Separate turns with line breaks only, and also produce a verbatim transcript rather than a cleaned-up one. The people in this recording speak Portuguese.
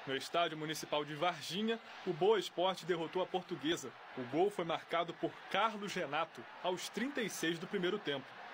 No estádio municipal de Varginha, o Boa Esporte derrotou a Portuguesa. O gol foi marcado por Carlos Renato, aos trinta e seis do primeiro tempo.